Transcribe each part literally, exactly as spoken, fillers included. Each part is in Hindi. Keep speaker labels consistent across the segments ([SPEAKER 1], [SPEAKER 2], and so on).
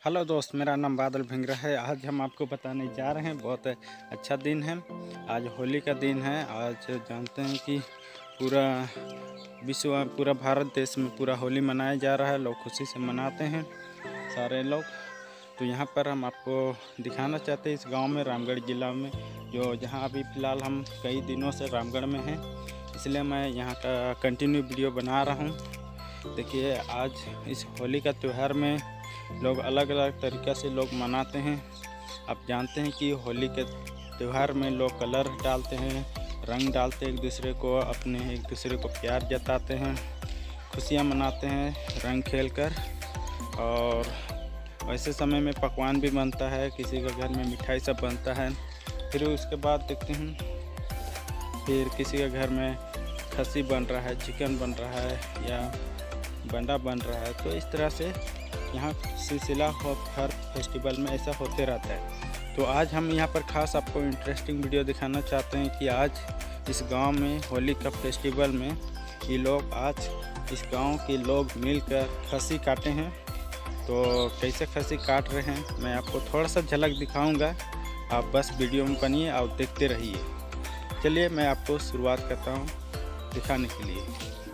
[SPEAKER 1] हेलो दोस्त, मेरा नाम बादल भिंगरा है। आज हम आपको बताने जा रहे हैं, बहुत अच्छा दिन है। आज होली का दिन है। आज जानते हैं कि पूरा विश्व, पूरा भारत देश में पूरा होली मनाया जा रहा है। लोग खुशी से मनाते हैं सारे लोग। तो यहाँ पर हम आपको दिखाना चाहते हैं इस गांव में, रामगढ़ ज़िला में, जो जहाँ अभी फ़िलहाल हम कई दिनों से रामगढ़ में हैं, इसलिए मैं यहाँ का कंटिन्यू वीडियो बना रहा हूँ। देखिए, आज इस होली का त्यौहार में लोग अलग अलग तरीक़े से लोग मनाते हैं। आप जानते हैं कि होली के त्यौहार में लोग कलर डालते हैं, रंग डालते हैं एक दूसरे को, अपने एक दूसरे को प्यार जताते हैं, खुशियाँ मनाते हैं रंग खेल कर। और वैसे समय में पकवान भी बनता है, किसी के घर में मिठाई सब बनता है। फिर उसके बाद देखते हैं, फिर किसी के घर में खस्सी बन रहा है, चिकन बन रहा है या बंडा बन रहा है। तो इस तरह से यहाँ सिलसिला हो, हर फेस्टिवल में ऐसा होते रहता है। तो आज हम यहाँ पर ख़ास आपको इंटरेस्टिंग वीडियो दिखाना चाहते हैं कि आज इस गांव में होली का फेस्टिवल में ये लोग, आज इस गांव के लोग मिलकर खस्सी काटे हैं। तो कैसे खस्सी काट रहे हैं मैं आपको थोड़ा सा झलक दिखाऊंगा। आप बस वीडियो में बनिए और देखते रहिए। चलिए मैं आपको शुरुआत करता हूँ दिखाने के लिए।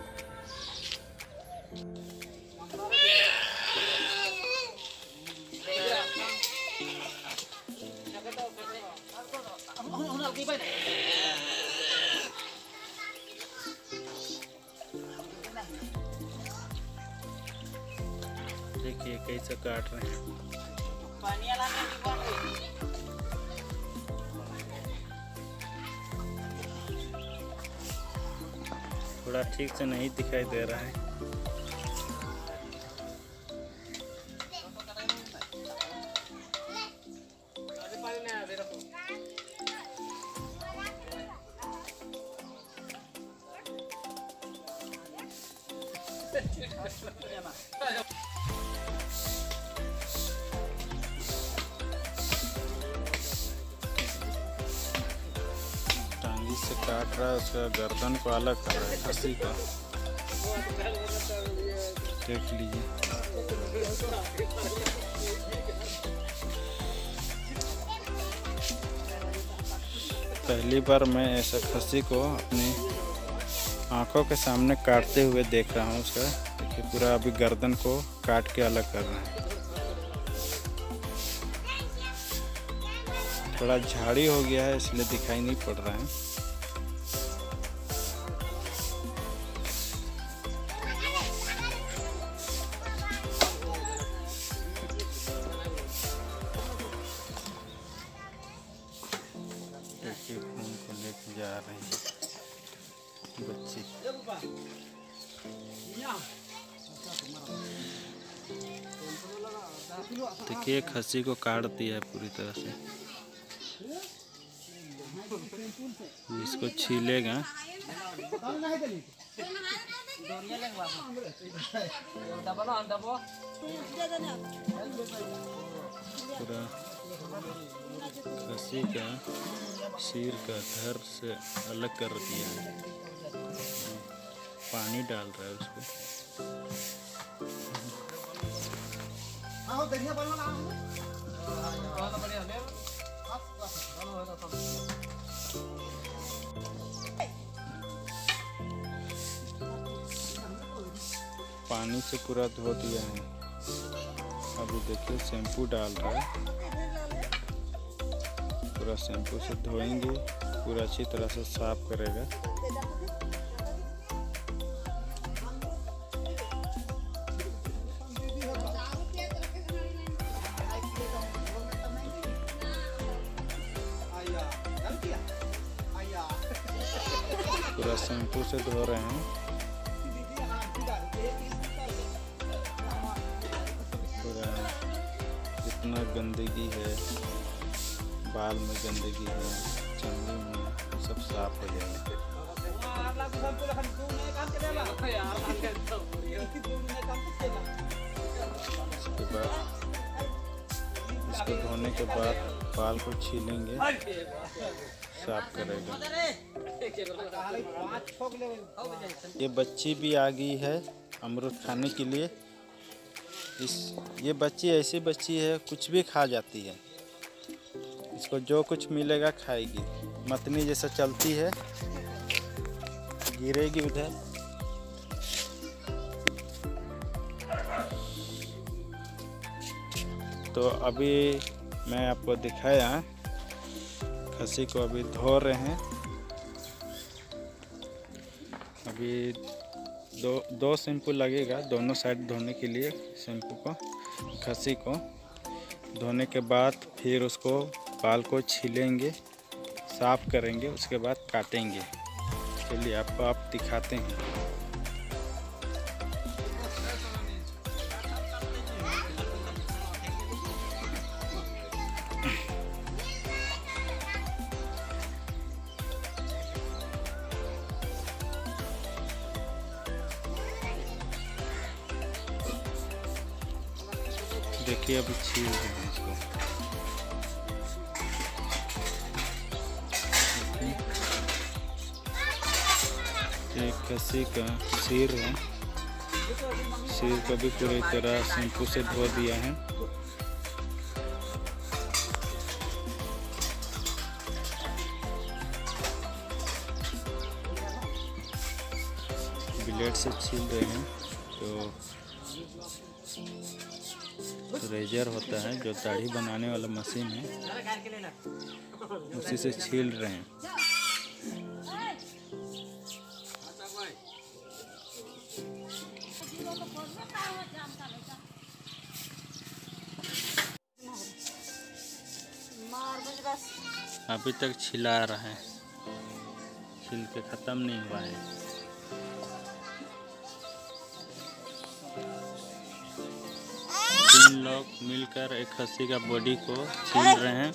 [SPEAKER 1] देखिए कैसे काट रहे हैं। थोड़ा ठीक से नहीं दिखाई दे रहा है। टांगी से काट रहा है, उसका गर्दन को अलग कर रहा है खस्सी का। देख लीजिए। पहली बार मैं ऐसा खस्सी को अपने आंखों के सामने काटते हुए देख रहा हूँ। उसका देखिए, पूरा अभी गर्दन को काट के अलग कर रहे हैं। थोड़ा झाड़ी हो गया है इसलिए दिखाई नहीं पड़ रहा है। देखिए, खून को लेके जा रही है बच्ची। देखिए, खस्सी को काट दिया है पूरी तरह से। इसको छीलेगा। पूरा खस्सी का सिर का धड़ से अलग कर दिया है। पानी डाल रहा है उसको। पानी से पूरा धो दिया है। अभी देखिए शैम्पू डाल रहा है। पूरा शैम्पू से धोएंगे, पूरा अच्छी तरह से साफ करेगा। पूरा शैम्पू से धो रहे हैं। पूरा जितना गंदगी है, बाल में गंदगी है, चमड़ी में, सब साफ हो जाएगा। इसके बाद, इसको धोने के बाद बाल को छीलेंगे, साफ करेगा। ये बच्ची भी आ गई है अमरूद खाने के लिए। इस ये बच्ची ऐसी बच्ची है, कुछ भी खा जाती है। इसको जो कुछ मिलेगा खाएगी। मतनी जैसा चलती है, गिरेगी उधर। तो अभी मैं आपको दिखाया, खस्सी को अभी धो रहे हैं। अभी दो दो शैम्पू लगेगा दोनों साइड धोने के लिए। शैम्पू को खस्सी को धोने के बाद फिर उसको बाल को छीलेंगे, साफ करेंगे, उसके बाद काटेंगे। चलिए आपको आप दिखाते हैं। देखिए अभी छील रहे हैं इसको। एक खस्सी का सिर है, सिर को भी पूरी तरह शैम्पू से धो दिया है। ब्लेड से छील रहे हैं। तो रेजर होता है जो दाढ़ी बनाने वाला मशीन है, उसी से छील रहे हैं। अभी तक छिला रहा है, छिल के ख़त्म नहीं हुआ है। तीन लोग मिलकर एक खस्सी का बॉडी को छील रहे हैं।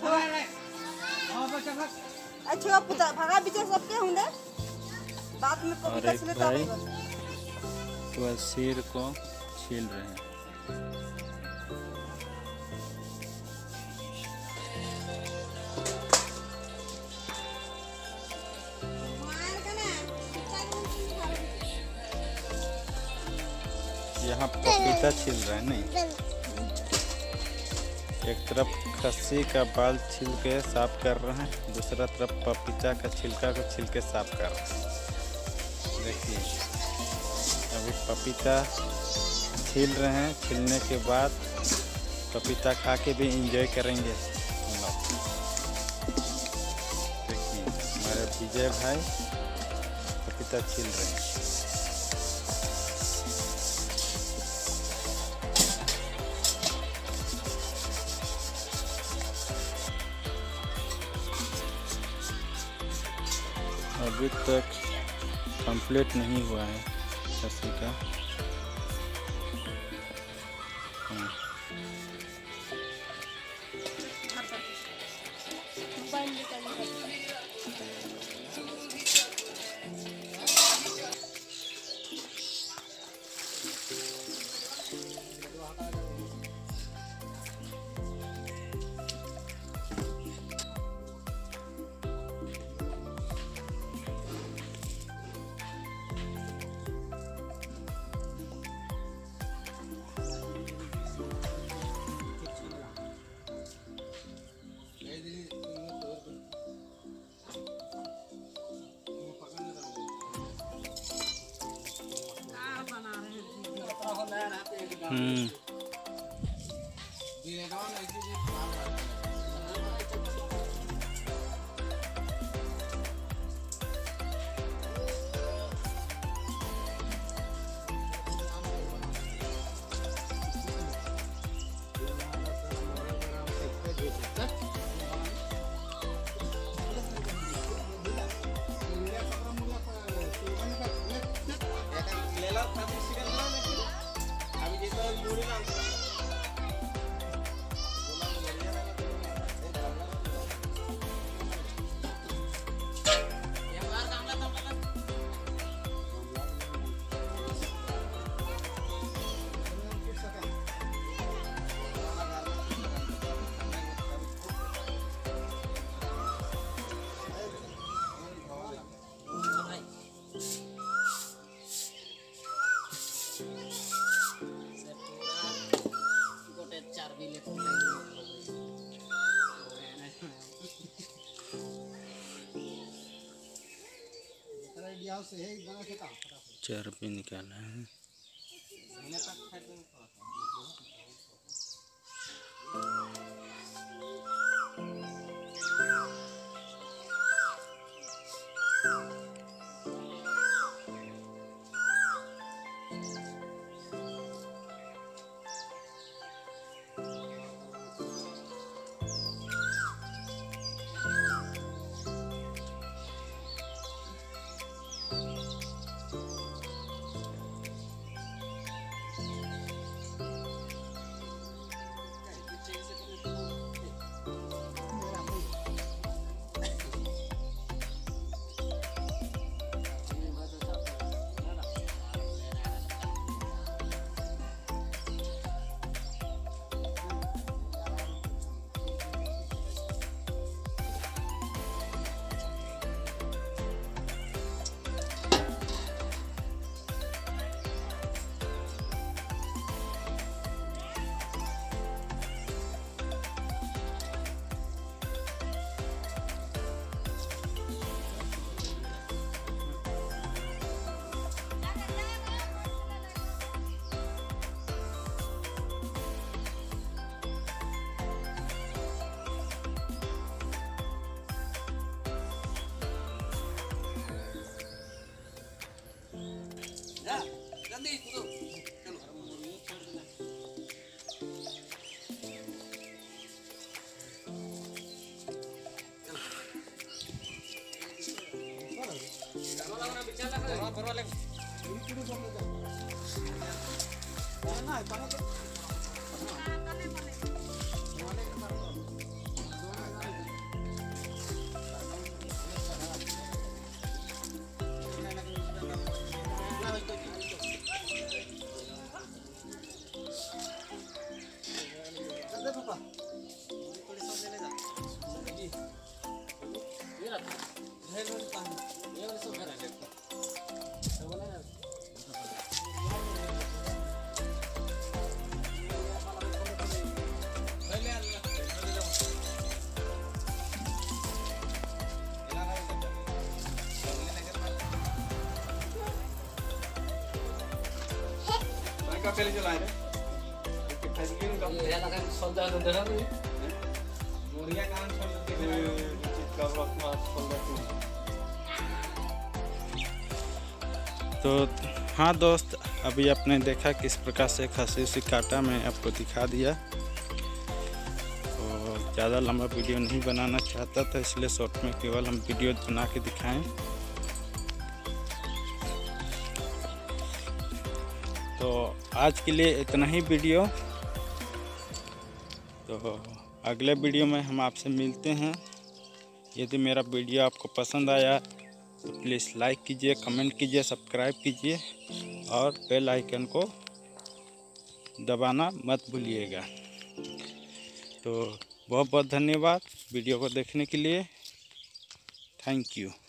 [SPEAKER 1] और एक भाई वह सिर को छील रहे हैं। यहाँ पपीता छील रहे हैं। नहीं, एक तरफ खस्सी का बाल छील के साफ कर रहे हैं, दूसरा तरफ पपीता का छिलका को छील के साफ कर रहे हैं। देखिए अभी पपीता छील रहे हैं। छीलने के बाद पपीता खा के भी एंजॉय करेंगे हम लोग। देखिए हमारे विजय भाई पपीता छील रहे हैं। अभी तक कंप्लीट नहीं हुआ है खस्सी का। हम्म चर्बी निकाला है।
[SPEAKER 2] Pele jalan ya. Kita ingin kamu ya lakukan soldat udara nih. Muria kan soldat kita. Kalau mas soldat tuh.
[SPEAKER 1] तो हाँ दोस्त, अभी आपने देखा किस प्रकार से खसी उसी काटा मैं आपको दिखा दिया। और ज़्यादा लंबा वीडियो नहीं बनाना चाहता था, इसलिए शॉर्ट में केवल हम वीडियो बना के दिखाएं। तो आज के लिए इतना ही वीडियो। तो अगले वीडियो में हम आपसे मिलते हैं। यदि मेरा वीडियो आपको पसंद आया तो प्लीज़ लाइक कीजिए, कमेंट कीजिए, सब्सक्राइब कीजिए और बेल आइकन को दबाना मत भूलिएगा। तो बहुत बहुत धन्यवाद वीडियो को देखने के लिए। Thank you.